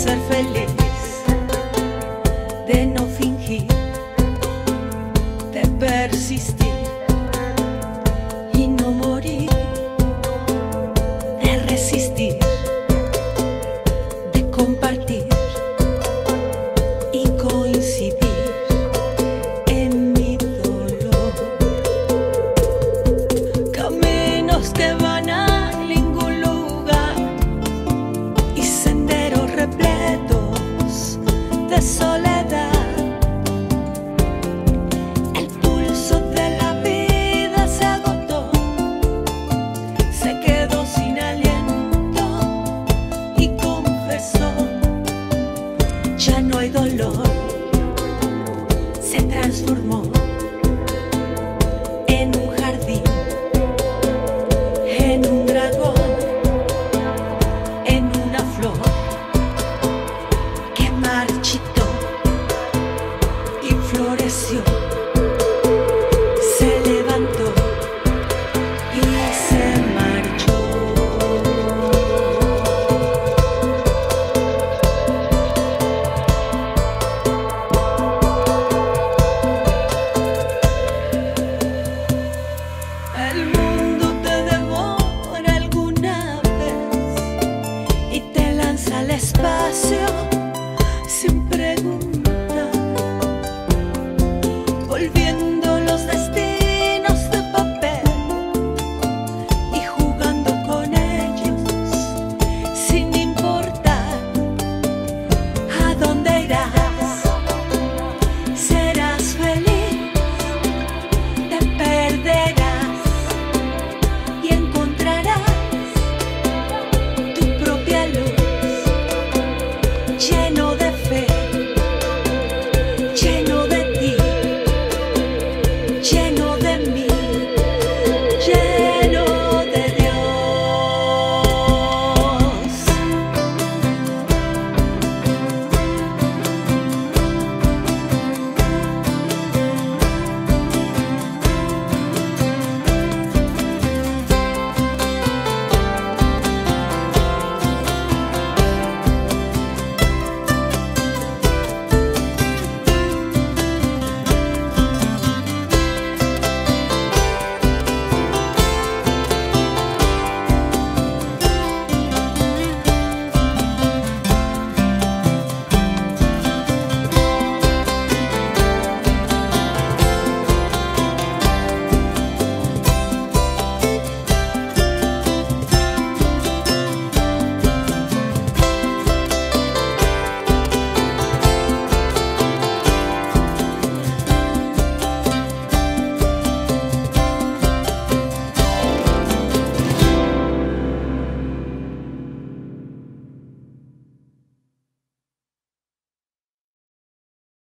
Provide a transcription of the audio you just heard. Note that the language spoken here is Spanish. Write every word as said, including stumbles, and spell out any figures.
ser feliz, de no fingir, de persistir y no morir, de resistir, de compartir y coincidir en mi dolor. Caminos que van a ningún lugar y senderos repletos de soledad. El pulso de la vida se agotó, se quedó sin aliento y confesó: ya no hay dolor. Se transformó en un jardín, en un dragón, en una flor que marchitó y floreció, se levantó y se marchó. El mundo te devora alguna vez y te lanza al espacio